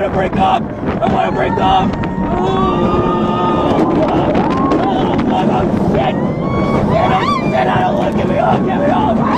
to break up! I want to break up! Oh, fuck, oh, shit! Shit, oh, shit, I don't want to get me off! Get me off!